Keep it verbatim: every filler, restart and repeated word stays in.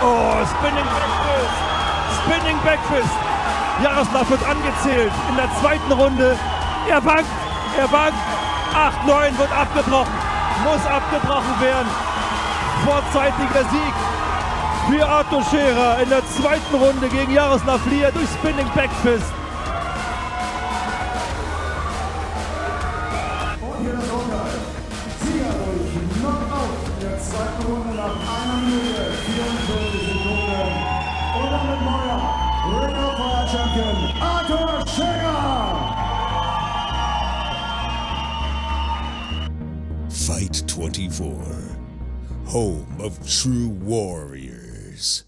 Oh, Spinning Backfist. Spinning Backfist. Jaroslav wird angezählt in der zweiten Runde. Er wankt, er wankt. acht neun wird abgebrochen. Muss abgebrochen werden. Vorzeitiger Sieg für Artur Scherer in der zweiten Runde gegen Jaroslav Lier durch Spinning Backfist. Und hier das Urteil. Sieger durch Knockout in der zweiten Runde nach einer Minute vierundvierzig Sekunden. Und damit neuer Ring of Fire Champion Artur Scherer. Fight twenty-four, home of true warriors.